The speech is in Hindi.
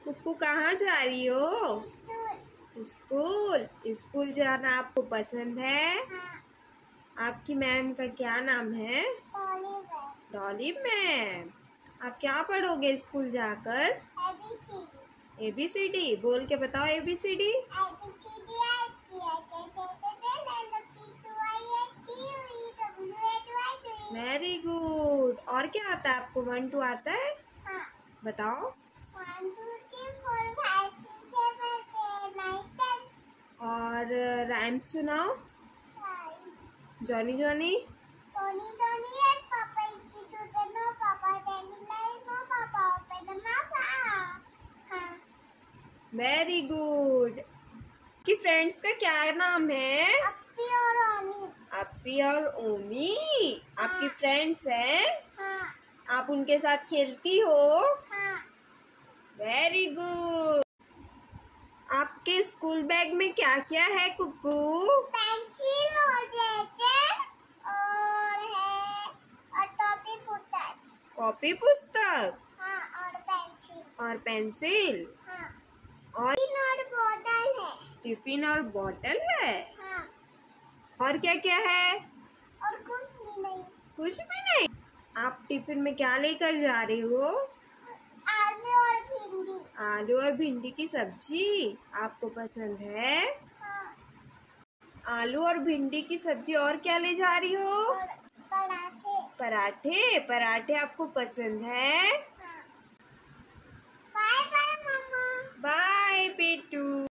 कुक्कू कहाँ जा रही हो? स्कूल। स्कूल जाना आपको पसंद है? हाँ। आपकी मैम का क्या नाम है? Dolly ma'am. आप क्या पढ़ोगे स्कूल जाकर? ABCD बोल के बताओ। ABCD। Very good. और क्या आता है आपको? 1 2 आता है? हाँ। बताओ। 1 2 3 4 5 6 7 8 9 10। और राइम्स सुनाओ। Johnny Johnny. Johnny Johnny and Papa is the children of Papa. Daddy like no Papa. Open the mouth. हाँ। Very good. की फ्रेंड्स का क्या नाम है? अप्पी और ओमी। अप्पी और ओमी आपकी फ्रेंड्स हैं? हाँ। आप उनके साथ खेलती हो? हाँ। Very good. आपके स्कूल बैग में क्या क्या है कुक्कू? पेंसिल और रेजर और है और कॉपी पुस्तक। हाँ। और पेंसिल। और पेंसिल। हाँ। और बोतल है। टिफिन और बॉटल है। हाँ। और क्या क्या है? और कुछ भी नहीं। कुछ भी नहीं। आप टिफिन में क्या लेकर जा रही हो? आलू और भिंडी। आलू और भिंडी की सब्जी आपको पसंद है? हाँ। आलू और भिंडी की सब्जी। और क्या ले जा रही हो? और पराठे। पराठे। पराठे आपको पसंद है? हाँ। बाय बाय मम्मा। बाय बेटू।